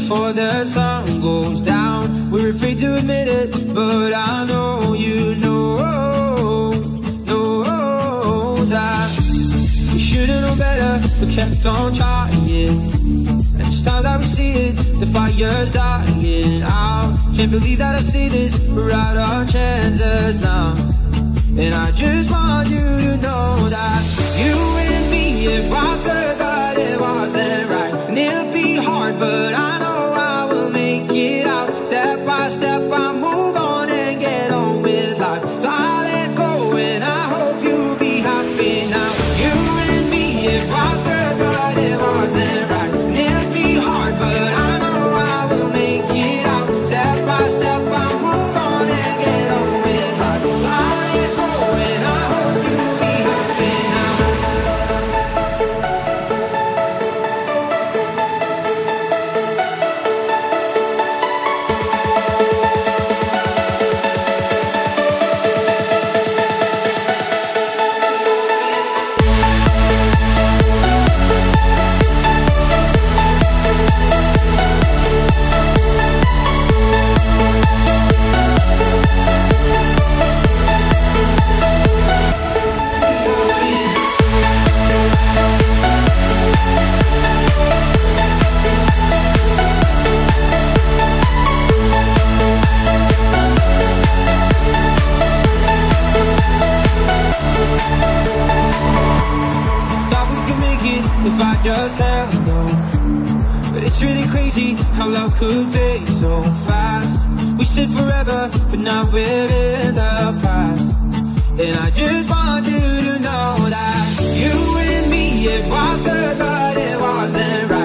before the sun goes down. We're afraid to admit it, but I know you know that we should've known better, but kept on trying. And it's time that we see it, the fire's dying out. Can't believe that I say this, we're out our chances now. And I just want you to know that you and me, it was good, but it wasn't right. And it'll be hard, but I know I will make it out. Step by step, I move on and get on with life. So I'll let go and I hope you'll be happy now. You and me, it was good, but it wasn't right. And it'll be hard, but I know I will make it out. Step by step, I move on and get on with life. So I'll let go and I hope you'll be happy now. If I just held on, but it's really crazy how love could fade so fast. We said forever, but now we're in the past. And I just want you to know that you and me, it was good, but it wasn't right.